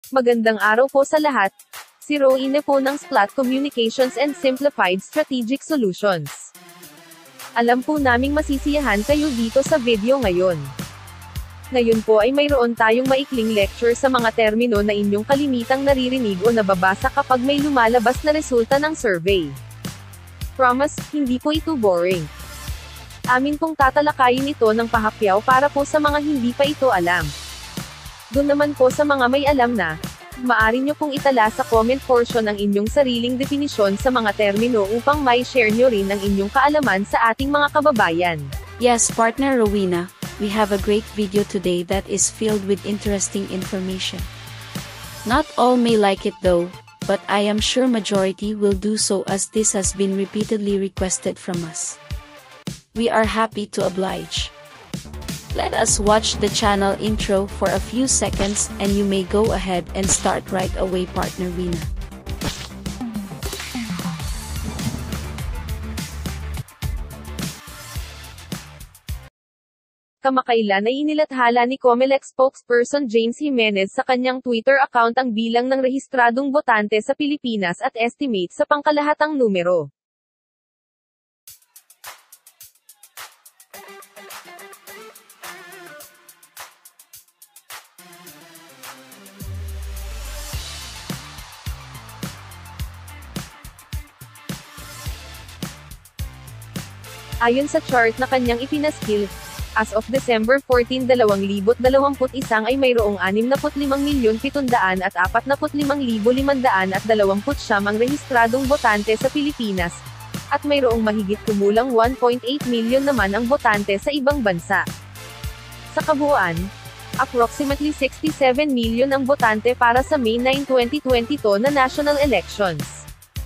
Magandang araw po sa lahat. Si Roine po ng Splat Communications and Simplified Strategic Solutions. Alam po naming masisiyahan kayo dito sa video ngayon. Ngayon po ay mayroon tayong maikling lecture sa mga termino na inyong kalimitang naririnig o nababasa kapag may lumalabas na resulta ng survey. Promise, hindi po ito boring. Amin pong tatalakayin ito ng pahapyaw para po sa mga hindi pa ito alam. Doon naman po sa mga may alam na, maaari nyo pong itala sa comment portion ang inyong sariling definisyon sa mga termino upang may share nyo rin ang inyong kaalaman sa ating mga kababayan. Yes, partner Rowena, we have a great video today that is filled with interesting information. Not all may like it though, but I am sure majority will do so as this has been repeatedly requested from us. We are happy to oblige. Let us watch the channel intro for a few seconds and you may go ahead and start right away, partner Rina. Kamakailan ay inilathala ni COMELEC spokesperson JIMENEZ sa kanyang Twitter account ang bilang ng rehistradong botante sa Pilipinas at estimate sa pangkalahatang numero. Ayon sa chart na kanyang ipinaskil, as of December 14, 2021 ay mayroong 65,745,529 ang rehistradong botante sa Pilipinas, at mayroong mahigit kumulang 1.8 million naman ang botante sa ibang bansa. Sa kabuuan, approximately 67 million ang botante para sa May 9, 2022 na national elections.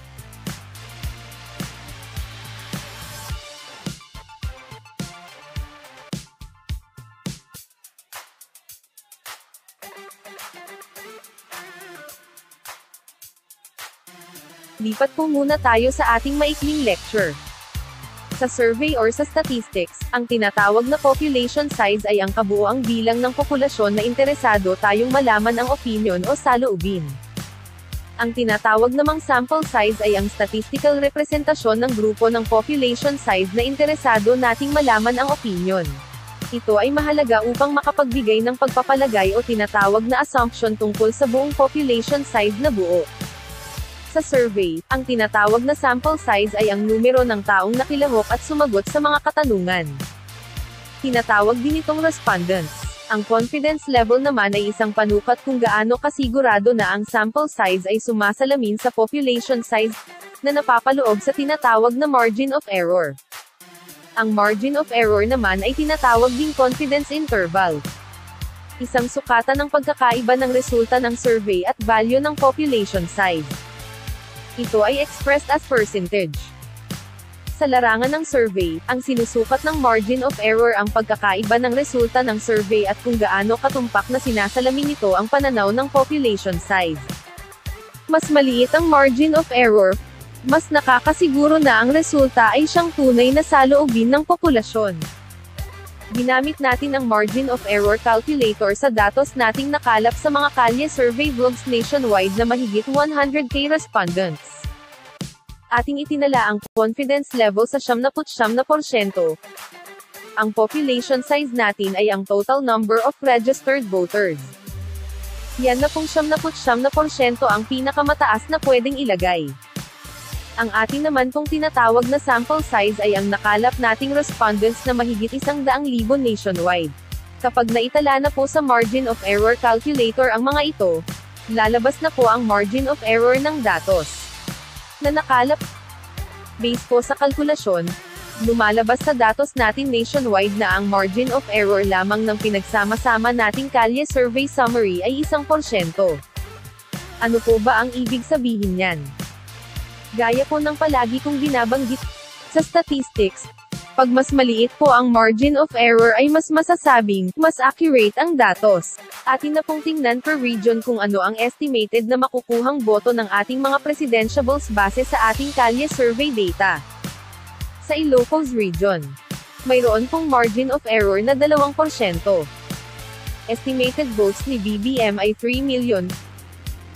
Lipat po muna tayo sa ating maikling lecture. Sa survey or sa statistics, ang tinatawag na population size ay ang kabuoang bilang ng populasyon na interesado tayong malaman ang opinion o saloobin. Ang tinatawag namang sample size ay ang statistical representasyon ng grupo ng population size na interesado nating malaman ang opinion. Ito ay mahalaga upang makapagbigay ng pagpapalagay o tinatawag na assumption tungkol sa buong population size na buo. Sa survey, ang tinatawag na sample size ay ang numero ng taong nakilahok at sumagot sa mga katanungan. Tinatawag din itong respondents. Ang confidence level naman ay isang panukat kung gaano kasigurado na ang sample size ay sumasalamin sa population size, na napapaloob sa tinatawag na margin of error. Ang margin of error naman ay tinatawag ding confidence interval. Isang sukatan ng pagkakaiba ng resulta ng survey at value ng population size. Ito ay expressed as percentage. Sa larangan ng survey, ang sinusukat ng margin of error ang pagkakaiba ng resulta ng survey at kung gaano katumpak na sinasalamin nito ang pananaw ng population size. Mas maliit ang margin of error, mas nakakasiguro na ang resulta ay siyang tunay na saloobin ng populasyon. Ginamit natin ang margin of error calculator sa datos nating nakalap sa mga kalye survey vlogs nationwide na mahigit 100k respondents. Ating itinala ang confidence level sa 79%. Ang population size natin ay ang total number of registered voters. Yan na pong 79% ang pinakamataas na pwedeng ilagay. Ang atin naman pong tinatawag na sample size ay ang nakalap nating respondents na mahigit 100,000 nationwide. Kapag naitala na po sa margin of error calculator ang mga ito, lalabas na po ang margin of error ng datos na nakalap. Based po sa kalkulasyon, lumalabas sa datos natin nationwide na ang margin of error lamang ng pinagsama-sama nating kalye survey summary ay 1%. Ano po ba ang ibig sabihin niyan? Gaya po ng palagi kong binabanggit sa statistics, pag mas maliit po ang margin of error ay mas masasabing, mas accurate ang datos. Atin na pong tingnan per region kung ano ang estimated na makukuhang boto ng ating mga presidentiables base sa ating kalye survey data. Sa Ilocos region, mayroon pong margin of error na 2%. Estimated votes ni BBM ay 3,000,000.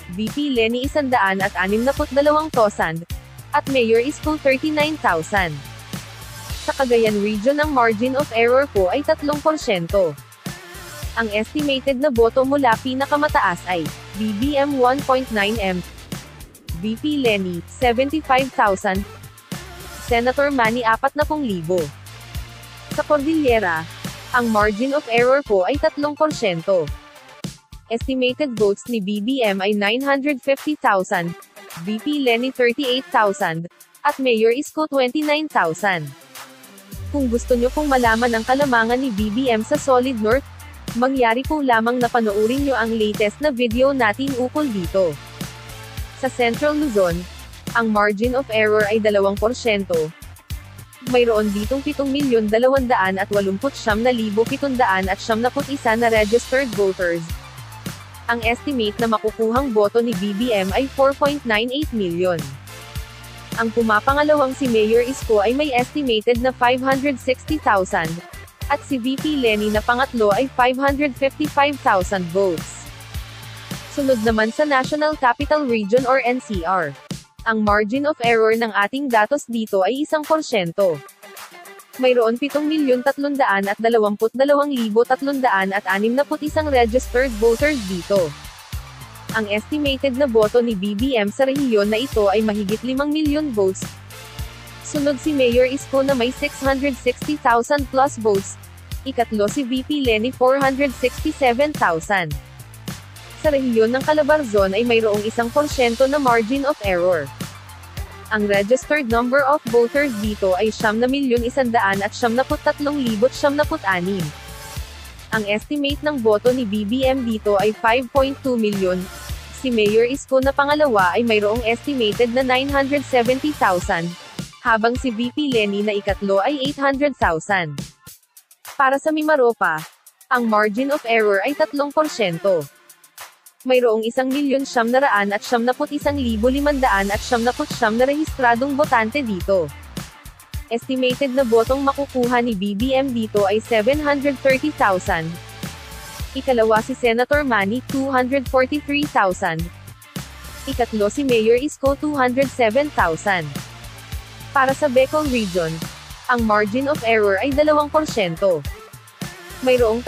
VP Lenny 162,000, at Mayor Isko 39,000. Sa Cagayan Region ang margin of error po ay 3%. Ang estimated na boto mula pinakamataas ay, BBM 1.9M, VP Lenny, 75,000, Senator Manny 40,000. Sa Cordillera, ang margin of error po ay 3%. Estimated votes ni BBM ay 950,000, VP Lenny 38,000, at Mayor Isko 29,000. Kung gusto nyo pong malaman ang kalamangan ni BBM sa Solid North, mangyari po lamang na panoorin nyo ang latest na video natin ukol dito. Sa Central Luzon, ang margin of error ay 2%. Mayroon ditong 7,289,771 na registered voters. Ang estimate na makukuhang boto ni BBM ay 4.98 million. Ang pumapangalawang si Mayor Isko ay may estimated na 560,000, at si VP Lenny na pangatlo ay 555,000 votes. Sunod naman sa National Capital Region or NCR. Ang margin of error ng ating datos dito ay 1%. Mayroon 7,322,361 registered voters dito. Ang estimated na boto ni BBM sa rehiyon na ito ay mahigit 5 million votes. Sunod si Mayor Isko na may 660,000 plus votes. Ikatlo si VP Lenny 467,000. Sa rehiyon ng Calabarzon ay mayroong 1% na margin of error. Ang registered number of voters dito ay 9,193,976. Ang estimate ng boto ni BBM dito ay 5.2 million. Si Mayor Isko na pangalawa ay mayroong estimated na 970,000, habang si VP Lenny na ikatlo ay 800,000. Para sa Mimaropa, ang margin of error ay 3%. Mayroong 1,971,579 na rehistradong botante dito. Estimated na botong makukuha ni BBM dito ay 730,000. Ikalawa si Senator Manny, 243,000. Ikatlo si Mayor Isko, 207,000. Para sa Bicol Region, ang margin of error ay 2%. Mayroong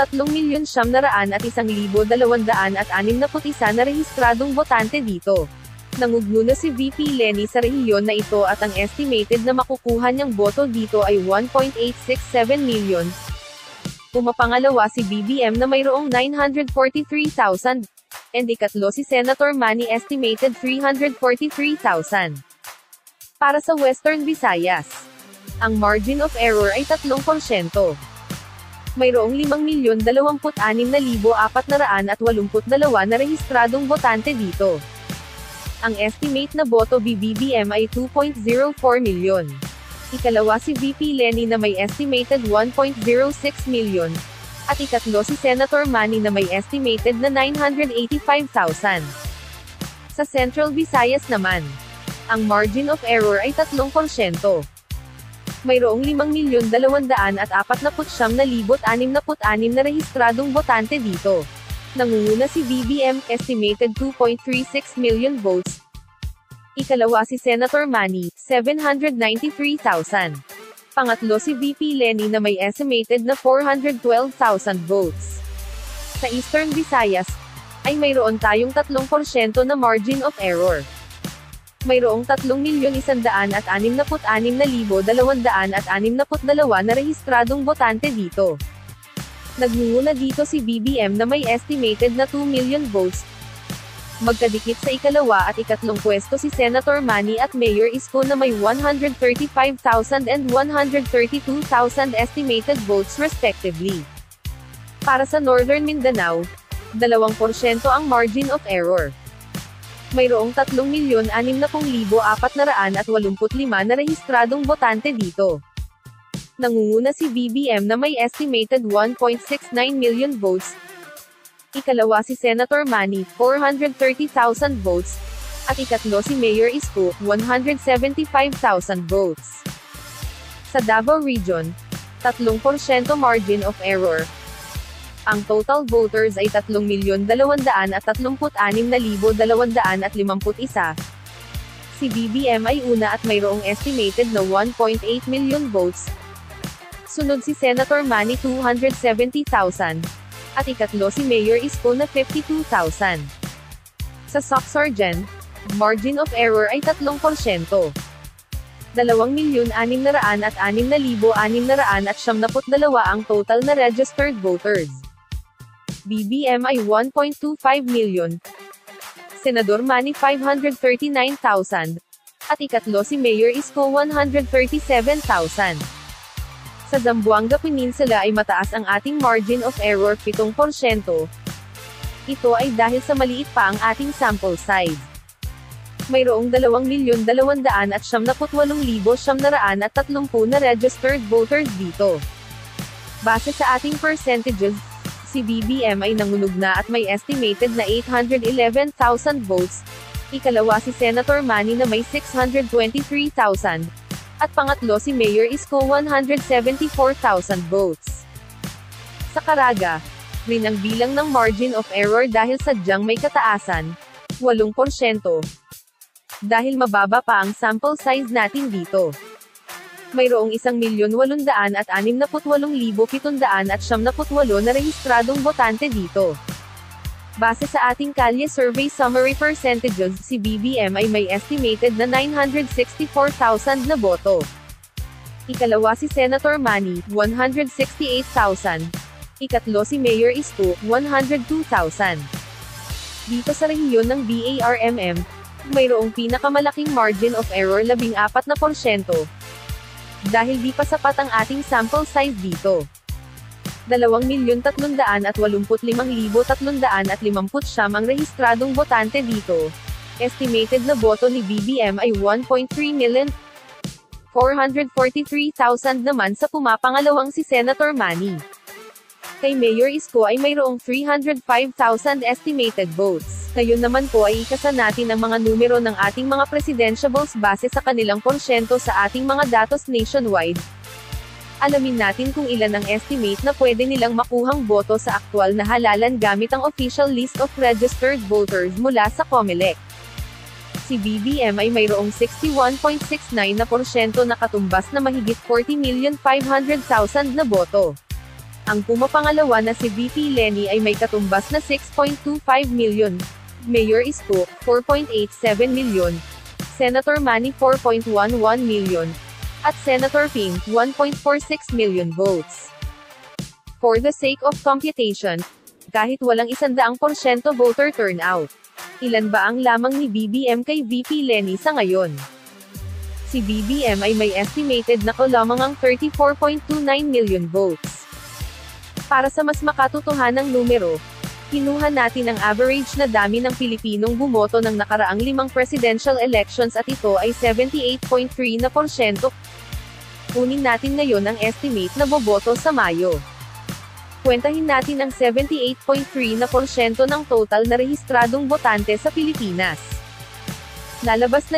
3,901,261 na rehistradong botante dito. Nangugno si VP Lenny sa rehiyon na ito at ang estimated na makukuha niyang boto dito ay 1.867 million. Pumapangalawa si BBM na mayroong 943,000, and ikatlo si Senator Manny estimated 343,000. Para sa Western Visayas, ang margin of error ay 3%. Mayroong 5,026,482 na rehistradong botante dito. Ang estimate na boto BBM ay 2.04 million. Ikalawa si VP Lenny na may estimated 1.06 million. At ikatlo si Senator Manny na may estimated na 985,000. Sa Central Visayas naman, ang margin of error ay 3%. Mayroong 5,249,666 na rehistradong botante dito. Nangunguna si BBM, estimated 2.36 million votes. Ikalawa si Senator Manny, 793,000. Pangatlo si VP Lenny na may estimated na 412,000 votes. Sa Eastern Visayas, ay mayroon tayong 3% na margin of error. Mayroong 3,166,262 na rehistradong botante dito. Nagmumuna dito si BBM na may estimated na 2 million votes. Magkadikit sa ikalawa at ikatlong pwesto si Senator Manny at Mayor Isko na may 135,000 and 132,000 estimated votes respectively. Para sa Northern Mindanao, 2% ang margin of error. Mayroong 3,060,485 na rehistradong botante dito. Nangunguna si BBM na may estimated 1.69 million votes. Ikalawa si Senator Manny, 430,000 votes. At ikatlo si Mayor Isko, 175,000 votes. Sa Davao Region, 3% margin of error. Ang total voters ay 3,236,251. Si BBM ay una at mayroong estimated na 1.8 million votes. Sunod si Senator Manny 270,000. At ikatlo si Mayor Isko na 52,000. Sa Soc-Sargen, margin of error ay 3%. 2,606,672 ang total na registered voters. BBM ay 1.25 million. Senador Manny 539,000. At ikatlo si Mayor Isko 137,000. Sa Zamboanga Peninsula ay mataas ang ating margin of error 7%. Ito ay dahil sa maliit pa ang ating sample size. Mayroong 2,298,930 na registered voters dito. Base sa ating percentages, si BBM ay nangunog na at may estimated na 811,000 votes. Ikalawa si Senator Manny na may 623,000. At pangatlo si Mayor Isko 174,000 votes. Sa Caraga, rin ang bilang ng margin of error dahil sadyang may kataasan, 8%. Dahil mababa pa ang sample size natin dito. Mayroong 1,068,778 na rehistradong botante dito. Base sa ating kalye survey summary percentages, si BBM ay may estimated na 964,000 na boto. Ikalawa si Senator Manny, 168,000. Ikatlo si Mayor Isko, 102,000. Dito sa rehiyon ng BARMM, mayroong pinakamalaking margin of error 14%. Dahil di pa sapat ang ating sample size dito. 2,085,359 ang rehistradong botante dito. Estimated na boto ni BBM ay 1.3 million. 443,000 naman sa pumapangalawang si Senator Manny. Kay Mayor Isko ay mayroong 305,000 estimated votes. Ngayon naman po ay ikasa natin ang mga numero ng ating mga presidentiables base sa kanilang porsyento sa ating mga datos nationwide. Alamin natin kung ilan ang estimate na pwede nilang makuhang boto sa aktwal na halalan gamit ang official list of registered voters mula sa COMELEC. Si BBM ay mayroong 61.69% na katumbas na mahigit 40,500,000 na boto. Ang pumapangalawa na si VP Leni ay may katumbas na 6.25 million. Mayor Isko, 4.87 million. Senator Manny 4.11 million. At Senator Ping, 1.46 million votes. For the sake of computation, kahit walang 100% voter turnout, ilan ba ang lamang ni BBM kay VP Leni sa ngayon? Si BBM ay may estimated na lamang ang 34.29 million votes. Para sa mas makatotohanang numero, kinuha natin ang average na dami ng Pilipinong bumoto ng nakaraang 5 presidential elections at ito ay 78.3%. Kunin natin ngayon ang estimate na boboto sa Mayo. Kwentahin natin ang 78.3% ng total na rehistradong botante sa Pilipinas. Lalabas na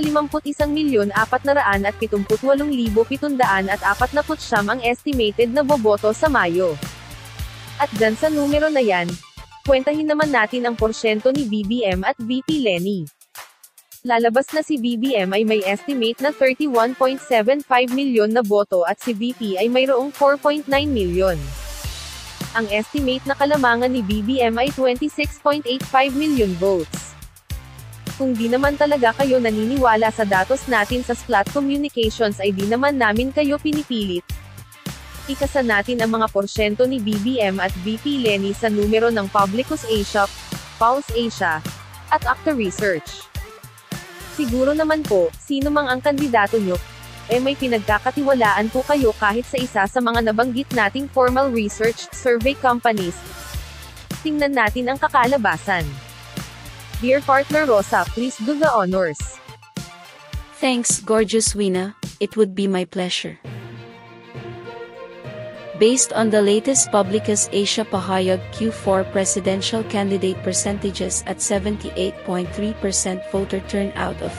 51,478,749 ang estimated na boboto sa Mayo. At dyan sa numero na yan, kwentahin naman natin ang porsyento ni BBM at VP Leni. Lalabas na si BBM ay may estimate na 31.75 million na boto at si VP ay mayroong 4.9 million. Ang estimate na kalamangan ni BBM ay 26.85 million votes. Kung di naman talaga kayo naniniwala sa datos natin sa Splat Communications ay di naman namin kayo pinipilit. Ikasa natin ang mga porsyento ni BBM at VP Leni sa numero ng Publicus Asia, Pulse Asia, at Acta Research. Siguro naman po, sino mang ang kandidato nyo, may pinagkakatiwalaan po kayo kahit sa isa sa mga nabanggit nating formal research survey companies. Tingnan natin ang kakalabasan. Dear Partner Rosa, please do the honors. Thanks, gorgeous Wina, it would be my pleasure. Based on the latest Publicus Asia Pahayag Q4 presidential candidate percentages at 78.3% voter turnout of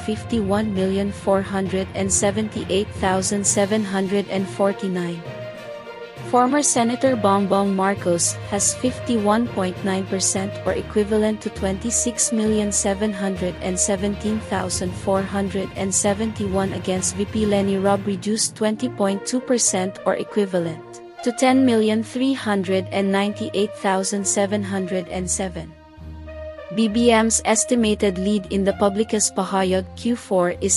51,478,749. Former Senator Bongbong Marcos has 51.9% or equivalent to 26,717,471 against VP Lenny Rob reduced 20.2% or equivalent to 10,398,707. BBM's estimated lead in the Publikas Pahayag Q4 is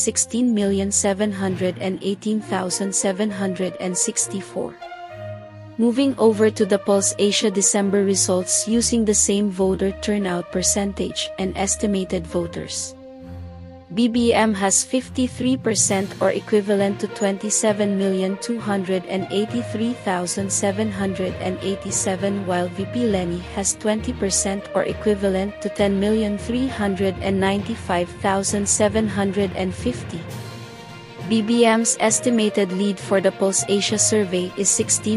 16,718,764. Moving over to the Pulse-Asia December results using the same voter turnout percentage and estimated voters. BBM has 53% or equivalent to 27,283,787 while VP Lenny has 20% or equivalent to 10,395,750. BBM's estimated lead for the Pulse-Asia survey is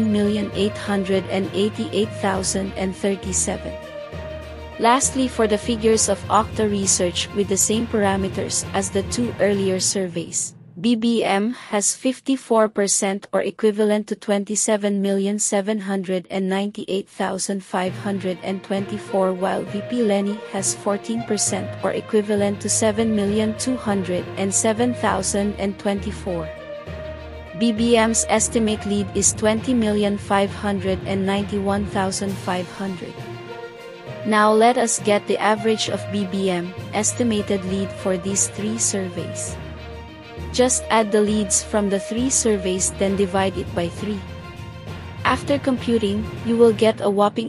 16,888,037. Lastly, for the figures of Okta Research with the same parameters as the two earlier surveys, BBM has 54% or equivalent to 27,798,524 while VP Lenny has 14% or equivalent to 7,207,024. BBM's estimate lead is 20,591,500. Now let us get the average of BBM estimated lead for these three surveys. Just add the leads from the three surveys then divide it by 3. After computing, you will get a whopping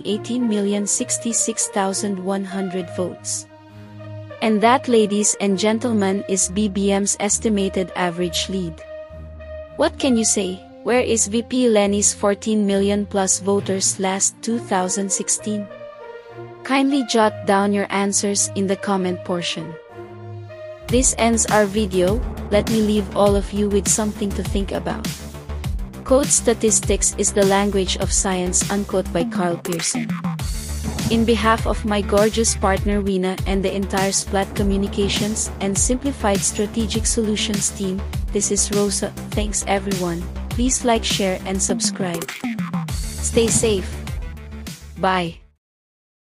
18,066,100 votes. And that, ladies and gentlemen, is BBM's estimated average lead. What can you say? Where is VP Lenny's 14 million plus voters last 2016? Kindly jot down your answers in the comment portion. This ends our video. Let me leave all of you with something to think about. Quote, statistics is the language of science, unquote, by Carl Pearson. In behalf of my gorgeous partner Wina and the entire Splat Communications and Simplified Strategic Solutions team, this is Rosa. Thanks everyone. Please like, share and subscribe. Stay safe. Bye.